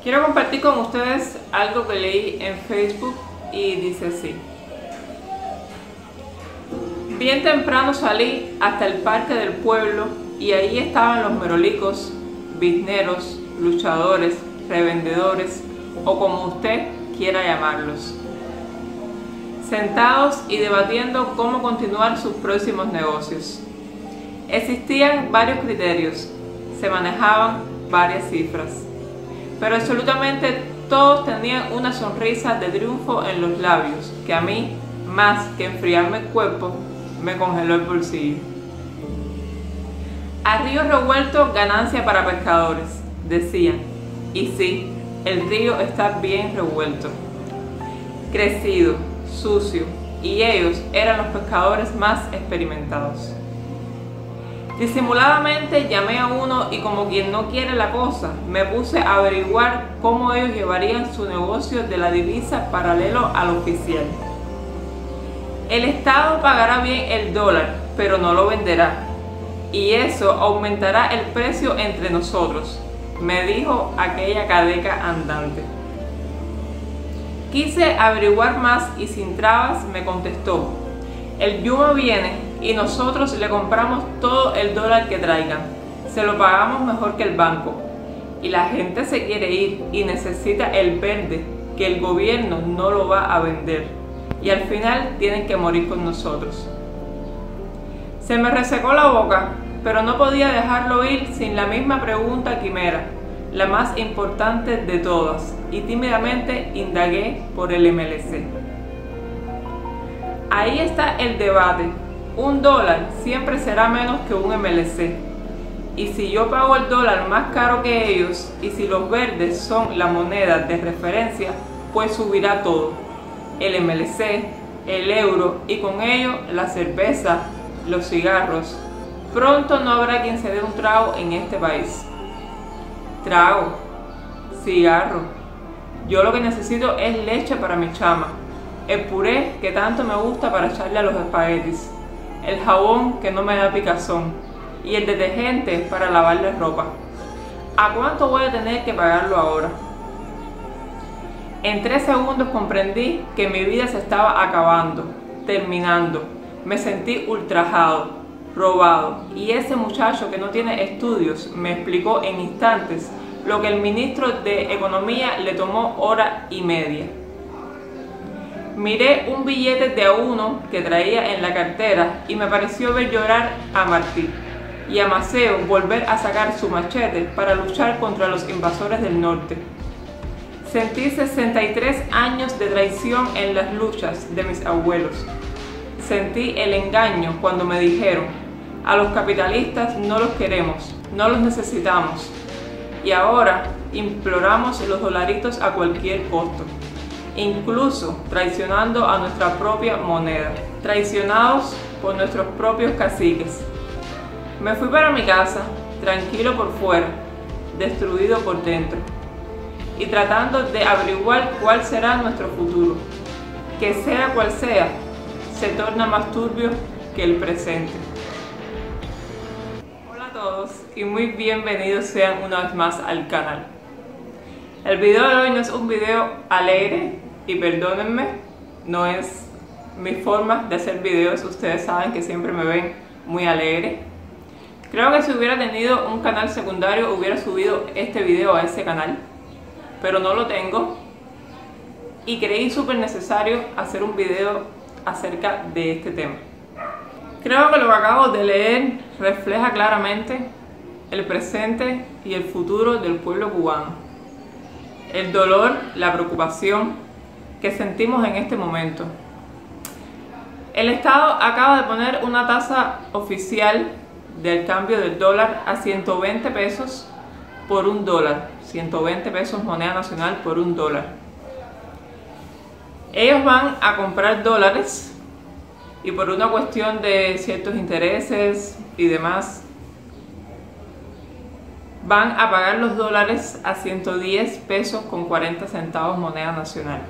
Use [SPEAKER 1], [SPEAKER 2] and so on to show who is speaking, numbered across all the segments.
[SPEAKER 1] Quiero compartir con ustedes algo que leí en Facebook y dice así. Bien temprano salí hasta el parque del pueblo y ahí estaban los merolicos, bizneros, luchadores, revendedores o como usted quiera llamarlos, sentados y debatiendo cómo continuar sus próximos negocios. Existían varios criterios, se manejaban varias cifras, pero absolutamente todos tenían una sonrisa de triunfo en los labios que a mí, más que enfriarme el cuerpo, me congeló el bolsillo. A río revuelto, ganancia para pescadores, decían. Y sí, el río está bien revuelto, crecido, sucio, y ellos eran los pescadores más experimentados. Disimuladamente llamé a uno y como quien no quiere la cosa, me puse a averiguar cómo ellos llevarían su negocio de la divisa paralelo al oficial. El Estado pagará bien el dólar, pero no lo venderá, y eso aumentará el precio entre nosotros, me dijo aquella cadeca andante. Quise averiguar más y sin trabas me contestó: el yumo viene y nosotros le compramos todo el dólar que traigan, se lo pagamos mejor que el banco, y la gente se quiere ir y necesita el verde que el gobierno no lo va a vender, y al final tienen que morir con nosotros. Se me resecó la boca, pero no podía dejarlo ir sin la misma pregunta quimera, la más importante de todas, y tímidamente indagué por el MLC. Ahí está el debate. Un dólar siempre será menos que un MLC. Y si yo pago el dólar más caro que ellos, y si los verdes son la moneda de referencia, pues subirá todo. El MLC, el euro y con ello la cerveza, los cigarros. Pronto no habrá quien se dé un trago en este país. Trago, cigarro. Yo lo que necesito es leche para mi chama, el puré que tanto me gusta para echarle a los espaguetis, el jabón que no me da picazón y el detergente para lavarle ropa. ¿A cuánto voy a tener que pagarlo ahora? En 3 segundos comprendí que mi vida se estaba acabando, terminando. Me sentí ultrajado, robado, y ese muchacho que no tiene estudios me explicó en instantes lo que el ministro de Economía le tomó hora y media. Miré un billete de a uno que traía en la cartera y me pareció ver llorar a Martí y a Maceo volver a sacar su machete para luchar contra los invasores del norte. Sentí 63 años de traición en las luchas de mis abuelos. Sentí el engaño cuando me dijeron: a los capitalistas no los queremos, no los necesitamos. Y ahora imploramos los dolaritos a cualquier costo, incluso traicionando a nuestra propia moneda, traicionados por nuestros propios caciques. Me fui para mi casa, tranquilo por fuera, destruido por dentro, y tratando de averiguar cuál será nuestro futuro, que sea cual sea, se torna más turbio que el presente. Hola a todos y muy bienvenidos sean una vez más al canal. El video de hoy no es un video alegre y perdónenme, no es mi forma de hacer videos, ustedes saben que siempre me ven muy alegre. Creo que si hubiera tenido un canal secundario hubiera subido este video a ese canal, pero no lo tengo y creí súper necesario hacer un video acerca de este tema. Creo que lo que acabo de leer refleja claramente el presente y el futuro del pueblo cubano. El dolor, la preocupación que sentimos en este momento. El Estado acaba de poner una tasa oficial del cambio del dólar a 120 pesos por un dólar. 120 pesos moneda nacional por un dólar. Ellos van a comprar dólares y por una cuestión de ciertos intereses y demás, van a pagar los dólares a 110 pesos con 40 centavos moneda nacional.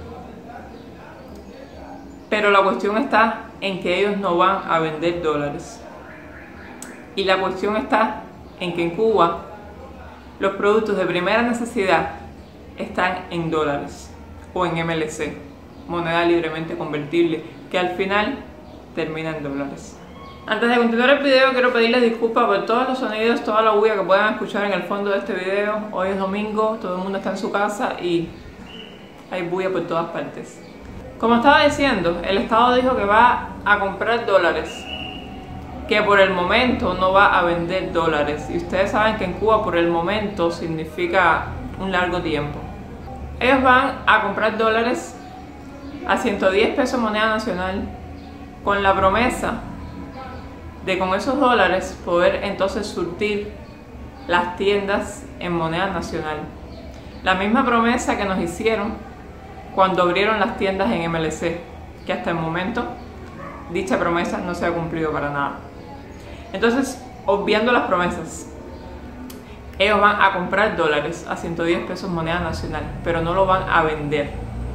[SPEAKER 1] Pero la cuestión está en que ellos no van a vender dólares. Y la cuestión está en que en Cuba los productos de primera necesidad están en dólares o en MLC, moneda libremente convertible, que al final termina en dólares. Antes de continuar el video, quiero pedirles disculpas por todos los sonidos, toda la bulla que puedan escuchar en el fondo de este video. Hoy es domingo, todo el mundo está en su casa y hay bulla por todas partes. Como estaba diciendo, el Estado dijo que va a comprar dólares, que por el momento no va a vender dólares. Y ustedes saben que en Cuba por el momento significa un largo tiempo. Ellos van a comprar dólares a 110 pesos moneda nacional, con la promesa de con esos dólares poder entonces surtir las tiendas en moneda nacional. La misma promesa que nos hicieron cuando abrieron las tiendas en MLC, que hasta el momento dicha promesa no se ha cumplido para nada. Entonces, obviando las promesas, ellos van a comprar dólares a 110 pesos moneda nacional, pero no lo van a vender.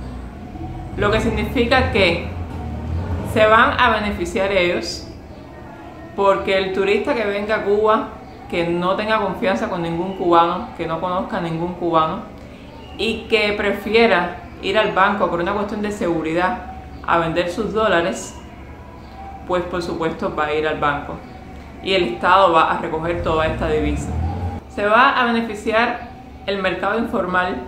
[SPEAKER 1] Lo que significa que se van a beneficiar ellos, porque el turista que venga a Cuba, que no tenga confianza con ningún cubano, que no conozca a ningún cubano y que prefiera ir al banco por una cuestión de seguridad a vender sus dólares, pues por supuesto va a ir al banco y el Estado va a recoger toda esta divisa. Se va a beneficiar el mercado informal,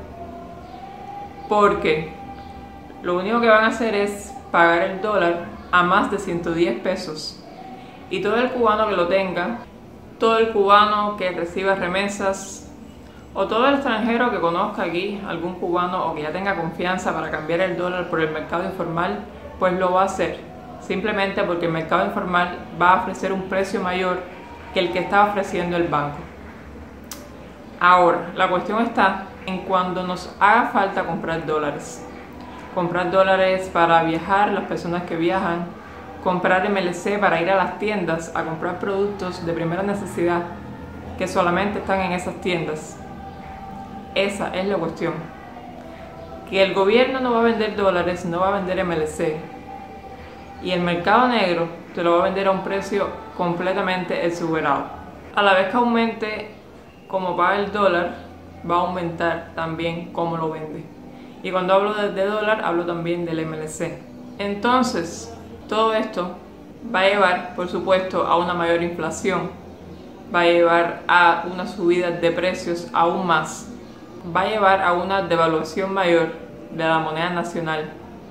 [SPEAKER 1] porque lo único que van a hacer es pagar el dólar a más de 110 pesos y todo el cubano que lo tenga, todo el cubano que reciba remesas o todo el extranjero que conozca aquí algún cubano o que ya tenga confianza para cambiar el dólar por el mercado informal, pues lo va a hacer, simplemente porque el mercado informal va a ofrecer un precio mayor que el que está ofreciendo el banco. Ahora, la cuestión está en cuando nos haga falta comprar dólares. Comprar dólares para viajar, las personas que viajan, comprar MLC para ir a las tiendas a comprar productos de primera necesidad que solamente están en esas tiendas. Esa es la cuestión. Que el gobierno no va a vender dólares, no va a vender MLC. Y el mercado negro te lo va a vender a un precio completamente exuberado. A la vez que aumente como paga el dólar, va a aumentar también cómo lo vende. Y cuando hablo de dólar, hablo también del MLC. Entonces, todo esto va a llevar, por supuesto, a una mayor inflación. Va a llevar a una subida de precios aún más. Va a llevar a una devaluación mayor de la moneda nacional.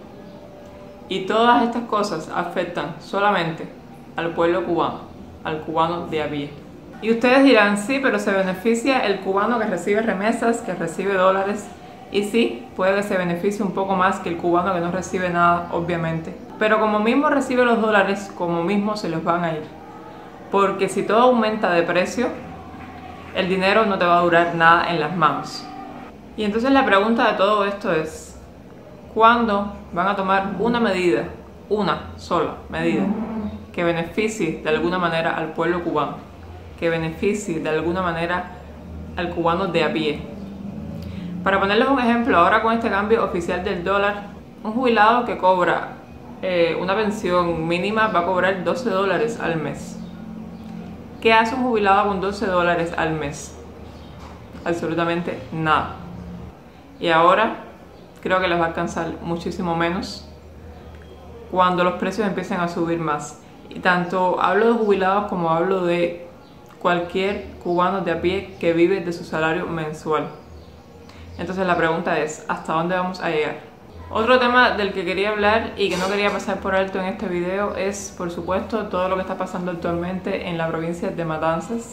[SPEAKER 1] Y todas estas cosas afectan solamente al pueblo cubano, al cubano de a pie. Y ustedes dirán, sí, pero se beneficia el cubano que recibe remesas, que recibe dólares. Y sí, puede que se beneficie un poco más que el cubano que no recibe nada, obviamente. Pero como mismo recibe los dólares, como mismo se los van a ir. Porque si todo aumenta de precio, el dinero no te va a durar nada en las manos. Y entonces la pregunta de todo esto es, ¿cuándo van a tomar una medida, una sola medida, que beneficie de alguna manera al pueblo cubano, que beneficie de alguna manera al cubano de a pie? Para ponerles un ejemplo, ahora con este cambio oficial del dólar, un jubilado que cobra una pensión mínima va a cobrar 12 dólares al mes. ¿Qué hace un jubilado con 12 dólares al mes? Absolutamente nada. Y ahora creo que les va a alcanzar muchísimo menos cuando los precios empiecen a subir más. Y tanto hablo de jubilados como hablo de cualquier cubano de a pie que vive de su salario mensual. Entonces la pregunta es, ¿hasta dónde vamos a llegar? Otro tema del que quería hablar y que no quería pasar por alto en este video es, por supuesto, todo lo que está pasando actualmente en la provincia de Matanzas.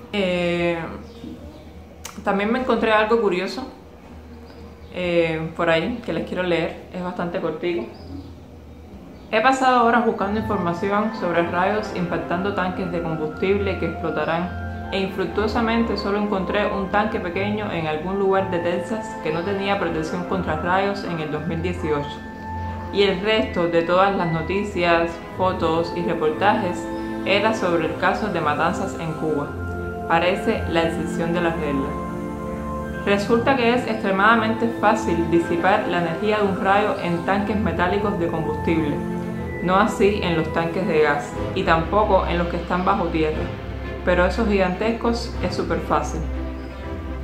[SPEAKER 1] También me encontré algo curioso por ahí que les quiero leer, es bastante cortico. He pasado horas buscando información sobre rayos impactando tanques de combustible que explotarán e infructuosamente solo encontré un tanque pequeño en algún lugar de Texas que no tenía protección contra rayos en el 2018. Y el resto de todas las noticias, fotos y reportajes era sobre el caso de matanzas en Cuba. Parece la excepción de la regla. Resulta que es extremadamente fácil disipar la energía de un rayo en tanques metálicos de combustible, no así en los tanques de gas y tampoco en los que están bajo tierra, pero esos gigantescos es súper fácil.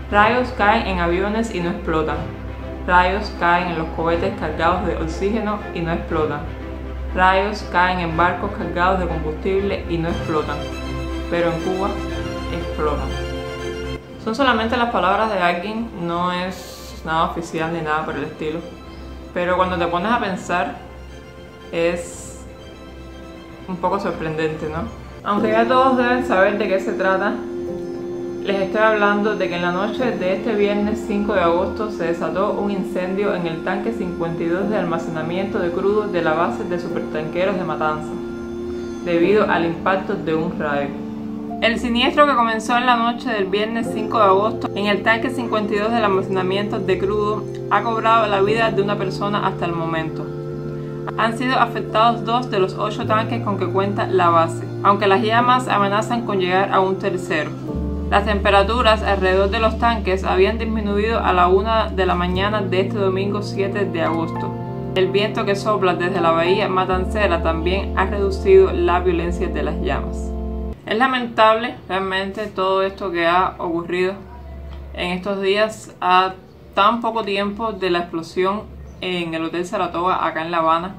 [SPEAKER 1] Rayos caen en aviones y no explotan. Rayos caen en los cohetes cargados de oxígeno y no explotan. Rayos caen en barcos cargados de combustible y no explotan. Pero en Cuba explotan. Son solamente las palabras de alguien, no es nada oficial ni nada por el estilo. Pero cuando te pones a pensar es un poco sorprendente, ¿no? Aunque ya todos deben saber de qué se trata, les estoy hablando de que en la noche de este viernes 5 de agosto se desató un incendio en el tanque 52 de almacenamiento de crudo de la base de supertanqueros de Matanzas, debido al impacto de un rayo. El siniestro, que comenzó en la noche del viernes 5 de agosto en el tanque 52 del almacenamiento de crudo, ha cobrado la vida de una persona hasta el momento. Han sido afectados 2 de los 8 tanques con que cuenta la base, aunque las llamas amenazan con llegar a un tercero. Las temperaturas alrededor de los tanques habían disminuido a la 1 de la mañana de este domingo 7 de agosto. El viento que sopla desde la bahía matancera también ha reducido la violencia de las llamas. Es lamentable realmente todo esto que ha ocurrido en estos días a tan poco tiempo de la explosión en el Hotel Saratoga acá en La Habana.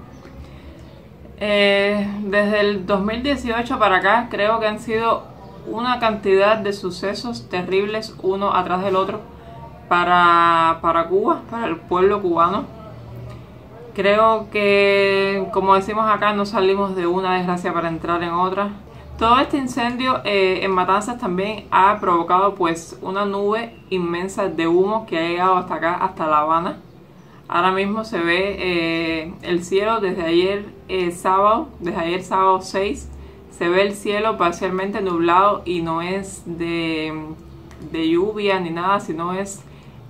[SPEAKER 1] Desde el 2018 para acá creo que han sido una cantidad de sucesos terribles uno atrás del otro para Cuba, para el pueblo cubano. Creo que, como decimos acá, no salimos de una desgracia para entrar en otra. Todo este incendio en Matanzas también ha provocado pues una nube inmensa de humo que ha llegado hasta acá, hasta La Habana. Ahora mismo se ve el cielo desde ayer sábado 6. Se ve el cielo parcialmente nublado y no es de lluvia ni nada, sino es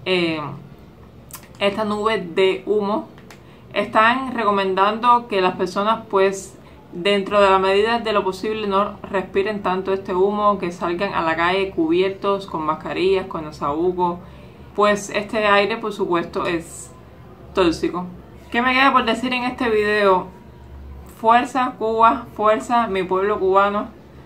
[SPEAKER 1] esta nube de humo. Están recomendando que las personas pues dentro de la medida de lo posible no respiren tanto este humo, que salgan a la calle cubiertos, con mascarillas, con asaúco, pues este aire por supuesto es tóxico. ¿Qué me queda por decir en este video? Fuerza Cuba, fuerza mi pueblo cubano.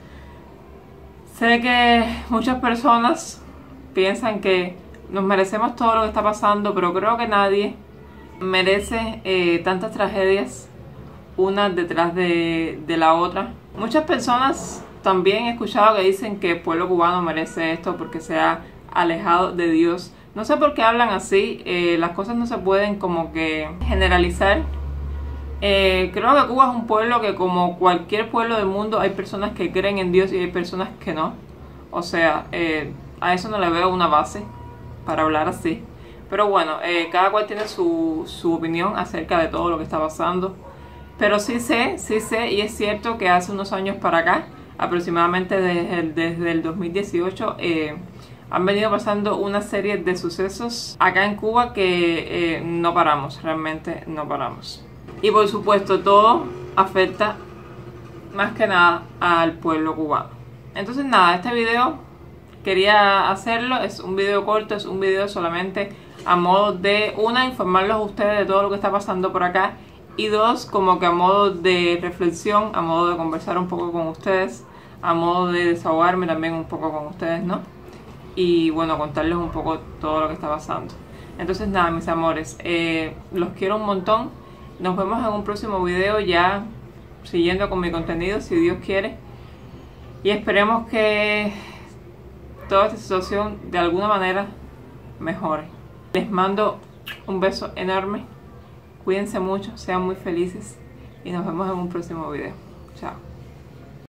[SPEAKER 1] Sé que muchas personas piensan que nos merecemos todo lo que está pasando, pero creo que nadie merece tantas tragedias una detrás de la otra. Muchas personas también he escuchado que dicen que el pueblo cubano merece esto porque se ha alejado de Dios. No sé por qué hablan así, las cosas no se pueden como que generalizar. Creo que Cuba es un pueblo que, como cualquier pueblo del mundo, hay personas que creen en Dios y hay personas que no. O sea, a eso no le veo una base para hablar así. Pero bueno, cada cual tiene su opinión acerca de todo lo que está pasando. Pero sí sé, y es cierto que hace unos años para acá, aproximadamente desde el 2018, han venido pasando una serie de sucesos acá en Cuba que no paramos, realmente no paramos. Y por supuesto todo afecta más que nada al pueblo cubano. Entonces nada, este video quería hacerlo, es un video corto, es un video solamente a modo de, informarlos a ustedes de todo lo que está pasando por acá, y dos, como que a modo de reflexión, a modo de conversar un poco con ustedes, a modo de desahogarme también un poco con ustedes, ¿no? Y bueno, contarles un poco todo lo que está pasando. Entonces nada, mis amores, los quiero un montón. Nos vemos en un próximo video, ya siguiendo con mi contenido, si Dios quiere. Y esperemos que toda esta situación de alguna manera mejore. Les mando un beso enorme. Cuídense mucho, sean muy felices y nos vemos en un próximo video. Chao.